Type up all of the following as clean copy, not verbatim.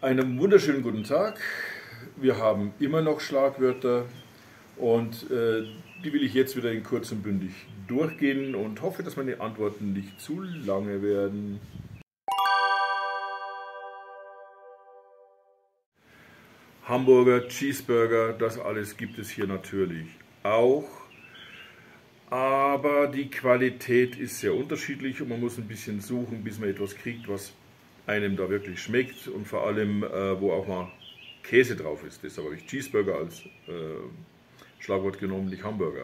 Einen wunderschönen guten Tag. Wir haben immer noch Schlagwörter und die will ich jetzt wieder in kurz und bündig durchgehen und hoffe, dass meine Antworten nicht zu lange werden. Hamburger, Cheeseburger, das alles gibt es hier natürlich auch. Aber die Qualität ist sehr unterschiedlich und man muss ein bisschen suchen, bis man etwas kriegt, was einem da wirklich schmeckt und vor allem, wo auch mal Käse drauf ist. Deshalb habe ich Cheeseburger als Schlagwort genommen, nicht Hamburger.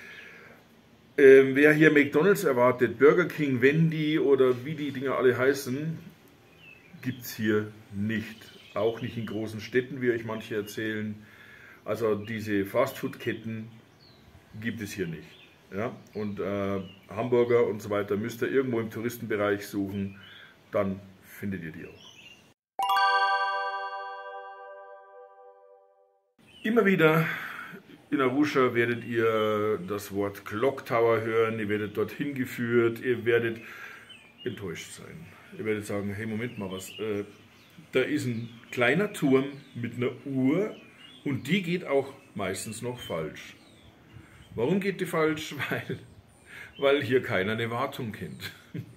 Wer hier McDonald's erwartet, Burger King, Wendy oder wie die Dinger alle heißen, gibt es hier nicht. Auch nicht in großen Städten, wie euch manche erzählen. Also diese Fastfood-Ketten gibt es hier nicht. Ja? Und Hamburger und so weiter müsst ihr irgendwo im Touristenbereich suchen, dann findet ihr die auch. Immer wieder in Arusha werdet ihr das Wort Clock Tower hören, ihr werdet dorthin geführt, ihr werdet enttäuscht sein. Ihr werdet sagen, hey, Moment mal, da ist ein kleiner Turm mit einer Uhr und die geht auch meistens noch falsch. Warum geht die falsch? Weil hier keiner eine Wartung kennt.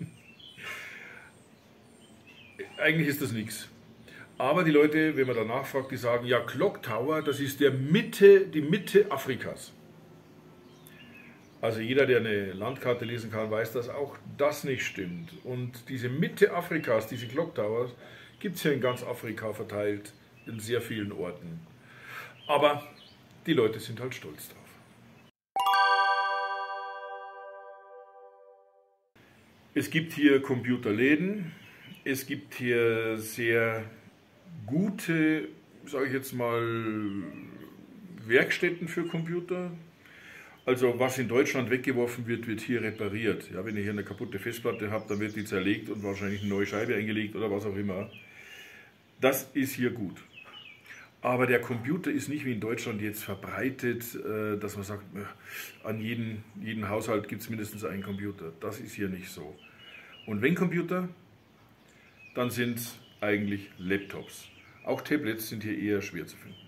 Eigentlich ist das nichts. Aber die Leute, wenn man danach fragt, die sagen, ja, Clock Tower, das ist die Mitte Afrikas. Also jeder, der eine Landkarte lesen kann, weiß, dass auch das nicht stimmt. Und diese Mitte Afrikas, diese Clock Towers, gibt es hier in ganz Afrika verteilt, in sehr vielen Orten. Aber die Leute sind halt stolz drauf. Es gibt hier Computerläden, es gibt hier sehr gute, sage ich jetzt mal, Werkstätten für Computer. Also was in Deutschland weggeworfen wird, wird hier repariert. Ja, wenn ihr hier eine kaputte Festplatte habt, dann wird die zerlegt und wahrscheinlich eine neue Scheibe eingelegt oder was auch immer. Das ist hier gut. Aber der Computer ist nicht wie in Deutschland jetzt verbreitet, dass man sagt, an jeden Haushalt gibt es mindestens einen Computer. Das ist hier nicht so. Und wenn Computer, dann sind es eigentlich Laptops. Auch Tablets sind hier eher schwer zu finden.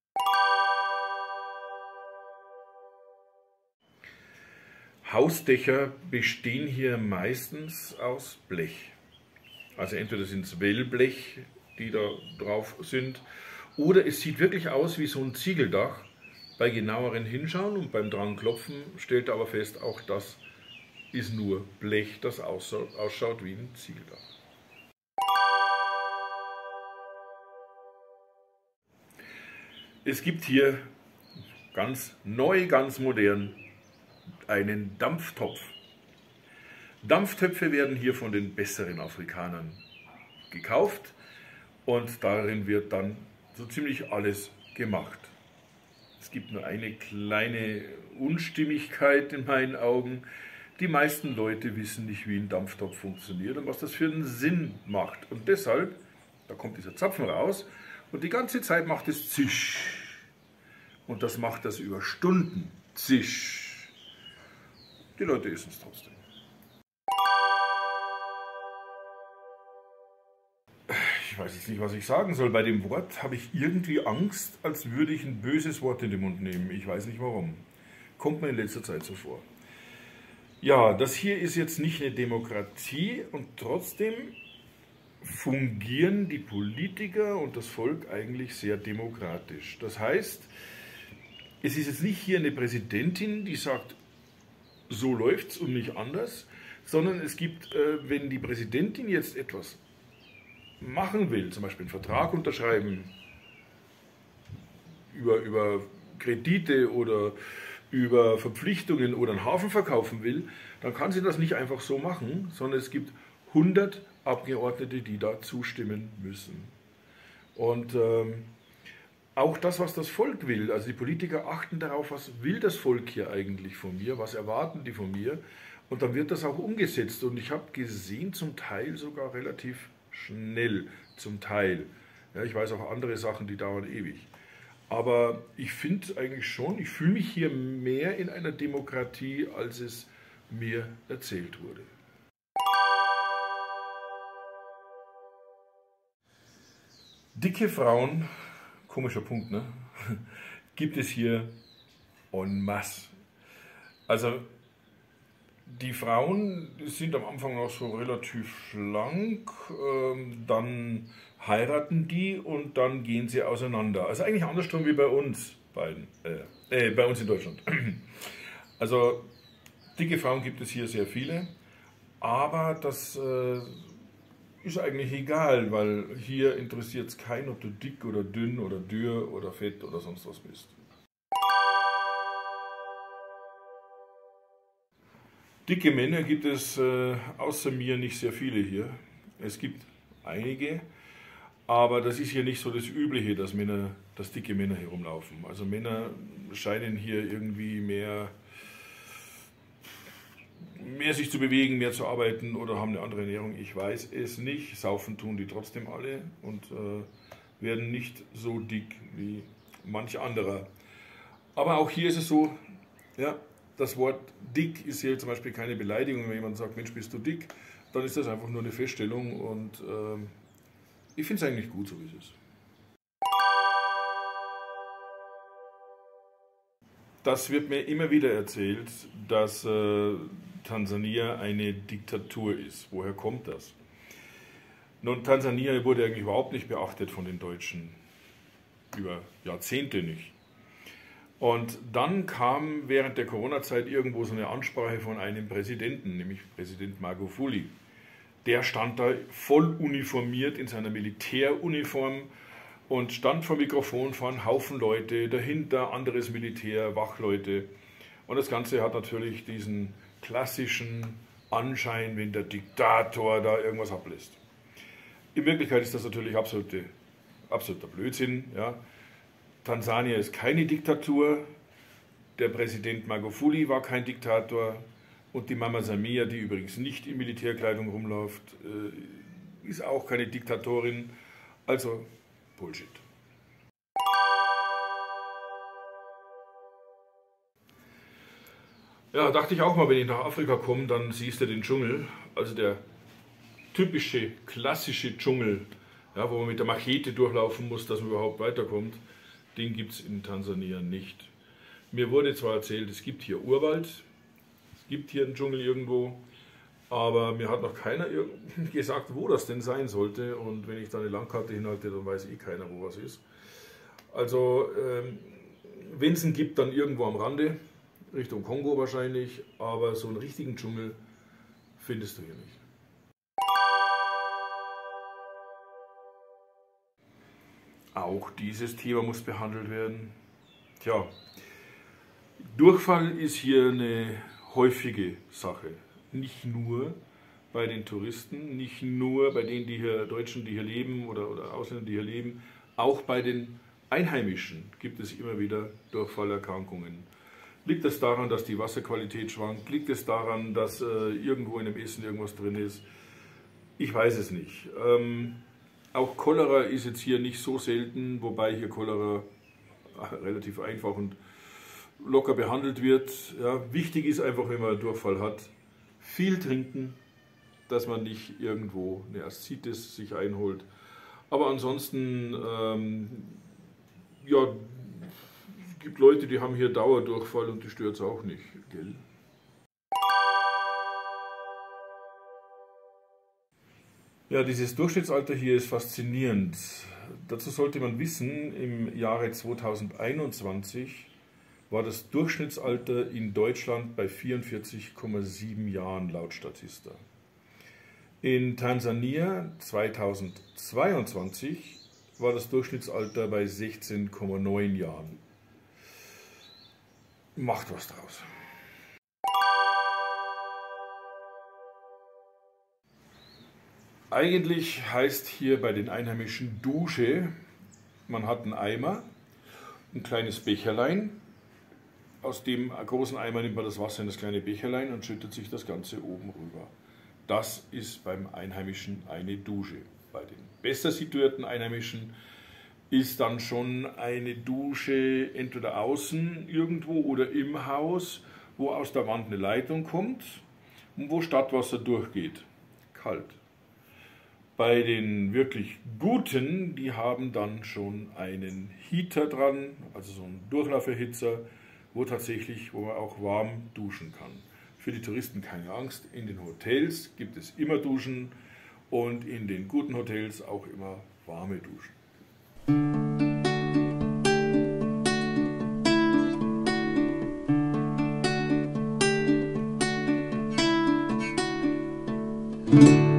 Hausdächer bestehen hier meistens aus Blech. Also entweder sind es Wellblech, die da drauf sind, oder es sieht wirklich aus wie so ein Ziegeldach. Bei genaueren Hinschauen und beim dran klopfen stellt er aber fest, auch das ist nur Blech, das ausschaut wie ein Ziegeldach. Es gibt hier ganz neu, ganz modern einen Dampftopf. Dampftöpfe werden hier von den besseren Afrikanern gekauft und darin wird dann so ziemlich alles gemacht. Es gibt nur eine kleine Unstimmigkeit in meinen Augen. Die meisten Leute wissen nicht, wie ein Dampftopf funktioniert und was das für einen Sinn macht. Und deshalb, da kommt dieser Zapfen raus und die ganze Zeit macht es Zisch. Und das macht das über Stunden. Zisch. Die Leute essen es trotzdem. Ich weiß jetzt nicht, was ich sagen soll. Bei dem Wort habe ich irgendwie Angst, als würde ich ein böses Wort in den Mund nehmen. Ich weiß nicht warum. Kommt mir in letzter Zeit so vor. Ja, das hier ist jetzt nicht eine Demokratie und trotzdem fungieren die Politiker und das Volk eigentlich sehr demokratisch. Das heißt, es ist jetzt nicht hier eine Präsidentin, die sagt, so läuft's und nicht anders, sondern es gibt, wenn die Präsidentin jetzt etwas machen will, zum Beispiel einen Vertrag unterschreiben über Kredite oder über Verpflichtungen oder einen Hafen verkaufen will, dann kann sie das nicht einfach so machen, sondern es gibt 100 Abgeordnete, die da zustimmen müssen. Und auch das, was das Volk will, also die Politiker achten darauf, was will das Volk hier eigentlich von mir, was erwarten die von mir, und dann wird das auch umgesetzt. Und ich habe gesehen, zum Teil sogar relativ schnell, zum Teil. Ja, ich weiß auch andere Sachen, die dauern ewig. Aber ich finde eigentlich schon, ich fühle mich hier mehr in einer Demokratie, als es mir erzählt wurde. Dicke Frauen, komischer Punkt, ne? Gibt es hier en masse. Also die Frauen sind am Anfang noch so relativ schlank, dann heiraten die und dann gehen sie auseinander. Also eigentlich andersrum wie bei uns beiden, bei uns in Deutschland. Also dicke Frauen gibt es hier sehr viele, aber das ist eigentlich egal, weil hier interessiert es keinen, ob du dick oder dünn oder dürr oder fett oder sonst was bist. Dicke Männer gibt es außer mir nicht sehr viele hier. Es gibt einige, aber das ist hier nicht so das Übliche, dass dicke Männer herumlaufen. Also Männer scheinen hier irgendwie mehr sich zu bewegen, mehr zu arbeiten oder haben eine andere Ernährung. Ich weiß es nicht. Saufen tun die trotzdem alle und werden nicht so dick wie manch anderer. Aber auch hier ist es so, ja, das Wort dick ist hier zum Beispiel keine Beleidigung. Wenn jemand sagt, Mensch, bist du dick, dann ist das einfach nur eine Feststellung und ich finde es eigentlich gut, so wie es ist. Das wird mir immer wieder erzählt, dass Tansania eine Diktatur ist. Woher kommt das? Nun, Tansania wurde eigentlich überhaupt nicht beachtet von den Deutschen. Über Jahrzehnte nicht. Und dann kam während der Corona-Zeit irgendwo so eine Ansprache von einem Präsidenten, nämlich Präsident Magufuli. Der stand da voll uniformiert in seiner Militäruniform und stand vor dem Mikrofon vor einem Haufen Leute, dahinter anderes Militär, Wachleute. Und das Ganze hat natürlich diesen klassischen Anschein, wenn der Diktator da irgendwas ablässt. In Wirklichkeit ist das natürlich absoluter Blödsinn. Ja. Tansania ist keine Diktatur, der Präsident Magufuli war kein Diktator und die Mama Samia, die übrigens nicht in Militärkleidung rumläuft, ist auch keine Diktatorin. Also Bullshit. Ja, dachte ich auch mal, wenn ich nach Afrika komme, dann siehst du den Dschungel, also der typische, klassische Dschungel, ja, wo man mit der Machete durchlaufen muss, dass man überhaupt weiterkommt, den gibt es in Tansania nicht. Mir wurde zwar erzählt, es gibt hier Urwald, es gibt hier einen Dschungel irgendwo, aber mir hat noch keiner gesagt, wo das denn sein sollte. Und wenn ich da eine Landkarte hinhalte, dann weiß eh keiner, wo was ist. Also, wenn es ihn gibt, dann irgendwo am Rande, Richtung Kongo wahrscheinlich, aber so einen richtigen Dschungel findest du hier nicht. Auch dieses Thema muss behandelt werden. Tja, Durchfall ist hier eine häufige Sache. Nicht nur bei den Touristen, nicht nur bei den Deutschen, die hier leben oder Ausländern, die hier leben, auch bei den Einheimischen gibt es immer wieder Durchfallerkrankungen. Liegt es daran, dass die Wasserqualität schwankt? Liegt es daran, dass irgendwo in dem Essen irgendwas drin ist? Ich weiß es nicht. Auch Cholera ist jetzt hier nicht so selten, wobei hier Cholera relativ einfach und locker behandelt wird. Ja, wichtig ist einfach, wenn man Durchfall hat, viel trinken, dass man nicht irgendwo eine Aszites sich einholt. Aber ansonsten, ja, es gibt Leute, die haben hier Dauerdurchfall und die stört es auch nicht, gell? Ja, dieses Durchschnittsalter hier ist faszinierend. Dazu sollte man wissen, im Jahre 2021 war das Durchschnittsalter in Deutschland bei 44,7 Jahren laut Statista. In Tansania 2022 war das Durchschnittsalter bei 16,9 Jahren. Macht was draus. Eigentlich heißt hier bei den Einheimischen Dusche, man hat einen Eimer, ein kleines Becherlein, aus dem großen Eimer nimmt man das Wasser in das kleine Becherlein und schüttet sich das Ganze oben rüber. Das ist beim Einheimischen eine Dusche. Bei den besser situierten Einheimischen ist dann schon eine Dusche entweder außen irgendwo oder im Haus, wo aus der Wand eine Leitung kommt und wo Stadtwasser durchgeht. Kalt. Bei den wirklich guten, die haben dann schon einen Heater dran, also so einen Durchlauferhitzer, wo man auch warm duschen kann. Für die Touristen keine Angst, in den Hotels gibt es immer Duschen und in den guten Hotels auch immer warme Duschen.